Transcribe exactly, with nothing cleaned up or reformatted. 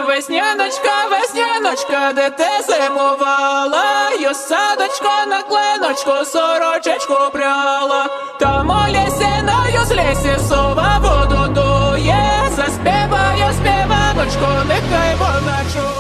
Весняночка, весняночка, де ти зимувала, й садочка на клиночку сорочечку пряла. Там у лісі, на й з лісі сова воду дує, заспіваю співаночку, нехай вона чує.